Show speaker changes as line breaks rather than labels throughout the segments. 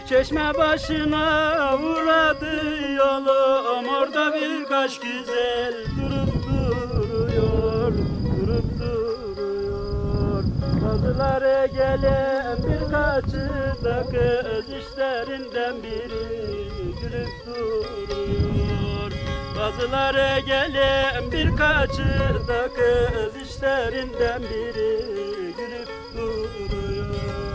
Çeşme başına uğradı yolum, orada birkaç güzel durup duruyor, durup duruyor. Bazıları gelen birkaçı da kız işlerinden biri gülüp duruyor. Bazıları gelen birkaçı da kız işlerinden biri gülüp duruyor.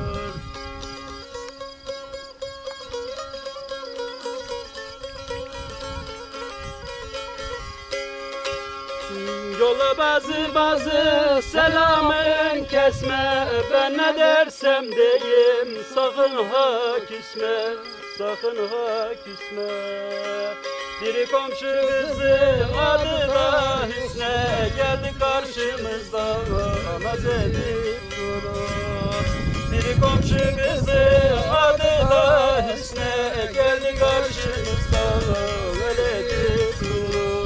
Yola bazı selamın kesme, ben ne dersem deyim sakın ha küsme, sakın ha küsme. Biri komşu kızı adı da Hüsne, geldi karşımızda naz edip durur. Biri komşu kızı adı da Hüsne, geldi karşımızda öyle edip durur.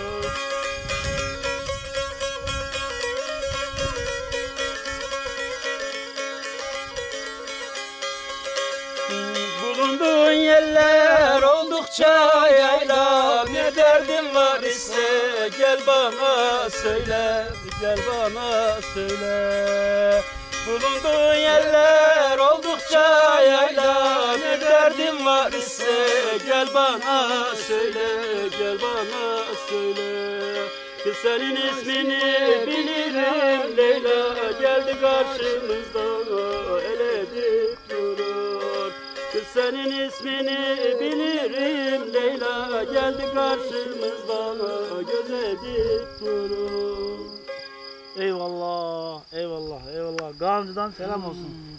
Bulunduğun yerler oldukça yayla, ne derdin var ise gel bana söyle, gel bana söyle. Bulunduğun yerler oldukça yayla, ne derdin var ise gel bana söyle, gel bana söyle. Kız senin ismini bilirim Leyla, geldi karşımızda el edip durur. Kız senin ismini bilirim Leyla, geldi karşımızda göz edip durur.
Eyvallah, eyvallah, eyvallah. Gancı'dan selam olsun.